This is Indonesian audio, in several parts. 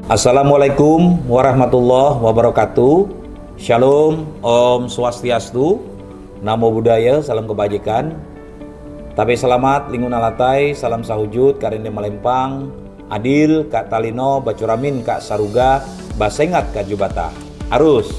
Assalamualaikum warahmatullahi wabarakatuh. Shalom, Om Swastiastu, Namo Buddhaya, salam kebajikan. Tapi selamat, lingun alatai, salam sahujud, karinde malempang, adil, kak talino, bacuramin, kak saruga, basengat, kak jubata. Arus.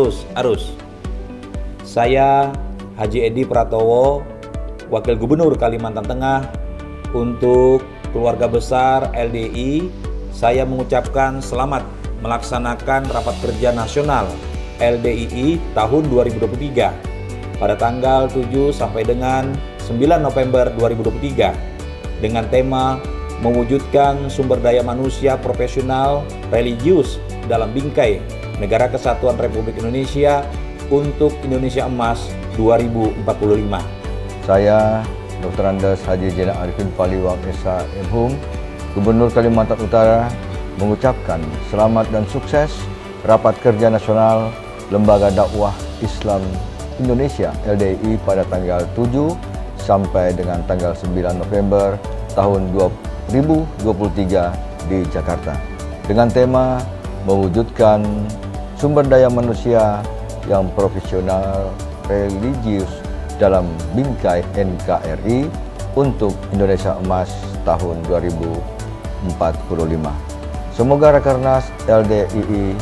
Saya Haji Edi Pratowo, Wakil Gubernur Kalimantan Tengah. Untuk keluarga besar LDI, saya mengucapkan selamat melaksanakan rapat kerja nasional LDII tahun 2023 pada tanggal 7 sampai dengan 9 November 2023 dengan tema mewujudkan sumber daya manusia profesional religius dalam bingkai Negara Kesatuan Republik Indonesia untuk Indonesia Emas 2045. Saya Dr. Andes Haji Jenak Arifin Paliwang Esa MHum, Gubernur Kalimantan Utara, mengucapkan selamat dan sukses Rapat Kerja Nasional Lembaga Dakwah Islam Indonesia LDII pada tanggal 7 sampai dengan tanggal 9 November tahun 2023 di Jakarta dengan tema mewujudkan sumber daya manusia yang profesional religius dalam bingkai NKRI untuk Indonesia Emas tahun 2045. Semoga Rakernas LDII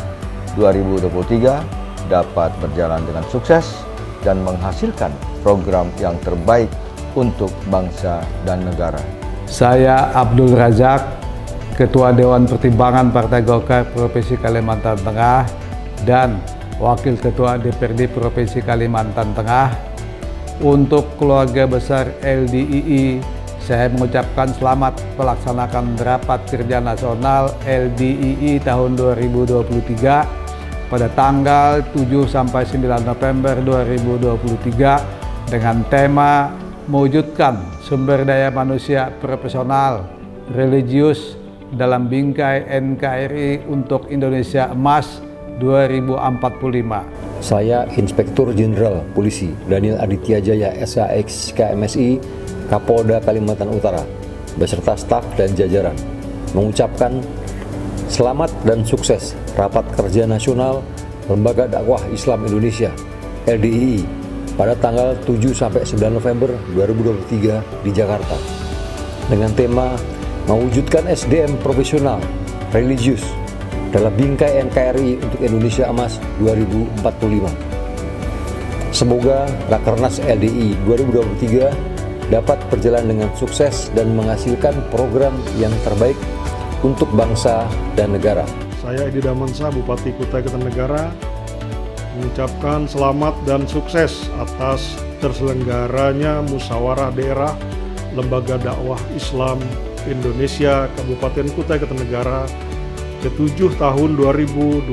2023 dapat berjalan dengan sukses dan menghasilkan program yang terbaik untuk bangsa dan negara. Saya Abdul Razak, Ketua Dewan Pertimbangan Partai Golkar Provinsi Kalimantan Tengah dan Wakil Ketua DPRD Provinsi Kalimantan Tengah. Untuk keluarga besar LDII, saya mengucapkan selamat melaksanakan Rapat Kerja Nasional LDII tahun 2023 pada tanggal 7 sampai 9 November 2023 dengan tema mewujudkan sumber daya manusia profesional religius dalam bingkai NKRI untuk Indonesia Emas 2045. Saya Inspektur Jenderal Polisi Daniel Aditya Jaya SHX KMSI Kapolda Kalimantan Utara beserta staf dan jajaran mengucapkan selamat dan sukses Rapat Kerja Nasional Lembaga Dakwah Islam Indonesia LDII pada tanggal 7 sampai 9 November 2023 di Jakarta dengan tema mewujudkan SDM profesional religius dalam bingkai NKRI untuk Indonesia Emas 2045. Semoga Rakernas LDI 2023 dapat berjalan dengan sukses dan menghasilkan program yang terbaik untuk bangsa dan negara. Saya Edi Damansa, Bupati Kutai Kartanegara, mengucapkan selamat dan sukses atas terselenggaranya Musyawarah Daerah Lembaga Dakwah Islam Indonesia Kabupaten Kutai Kartanegara ke-7 tahun 2023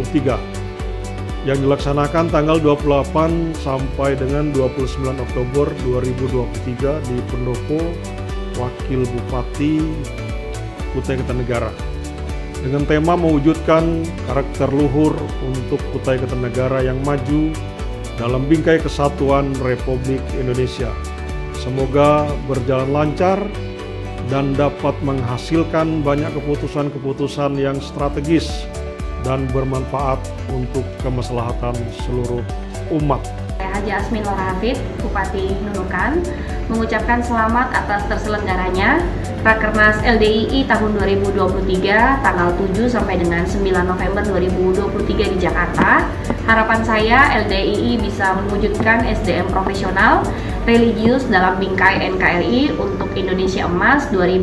yang dilaksanakan tanggal 28 sampai dengan 29 Oktober 2023 di Pendopo Wakil Bupati Kutai Kartanegara dengan tema mewujudkan karakter luhur untuk Kutai Kartanegara yang maju dalam bingkai kesatuan Republik Indonesia. Semoga berjalan lancar dan dapat menghasilkan banyak keputusan-keputusan yang strategis dan bermanfaat untuk kemaslahatan seluruh umat. Haji Asmin Warahafid, Bupati Nunukan, mengucapkan selamat atas terselenggaranya Rakernas LDII tahun 2023 tanggal 7 sampai dengan 9 November 2023 di Jakarta. Harapan saya LDII bisa mewujudkan SDM profesional religius dalam bingkai NKRI untuk Indonesia Emas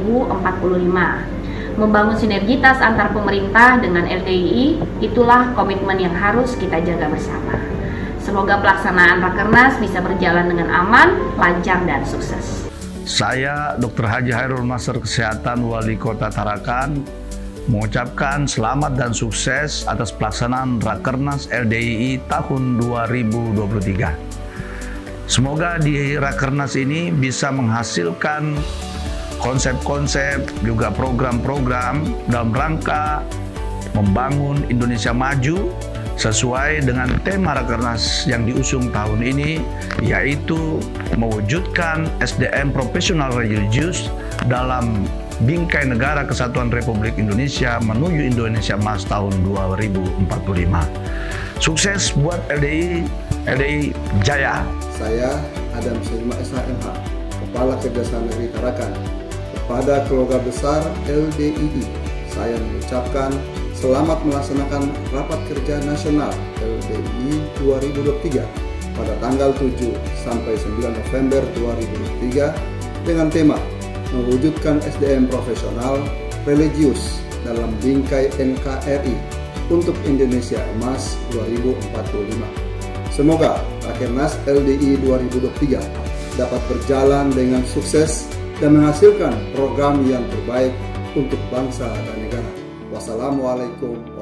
2045. Membangun sinergitas antar pemerintah dengan LDII, itulah komitmen yang harus kita jaga bersama. Semoga pelaksanaan Rakernas bisa berjalan dengan aman, lancar, dan sukses. Saya Dr. Haji Hairul Master Kesehatan Wali Kota Tarakan mengucapkan selamat dan sukses atas pelaksanaan Rakernas LDII tahun 2023. Semoga di Rakernas ini bisa menghasilkan konsep-konsep juga program-program dalam rangka membangun Indonesia maju sesuai dengan tema Rakernas yang diusung tahun ini, yaitu mewujudkan SDM profesional religius dalam bingkai negara kesatuan Republik Indonesia menuju Indonesia Emas tahun 2045. Sukses buat LDI Jaya. Saya Adam Sirma SHMH, Kepala Kejaksaan Negeri Tarakan. Kepada keluarga besar LDII, saya mengucapkan selamat melaksanakan Rapat Kerja Nasional LDII 2023 pada tanggal 7 sampai 9 November 2023 dengan tema mewujudkan SDM profesional religius dalam bingkai NKRI untuk Indonesia Emas 2045. Semoga Rakernas LDII 2023 dapat berjalan dengan sukses dan menghasilkan program yang terbaik untuk bangsa dan negara. Wassalamualaikum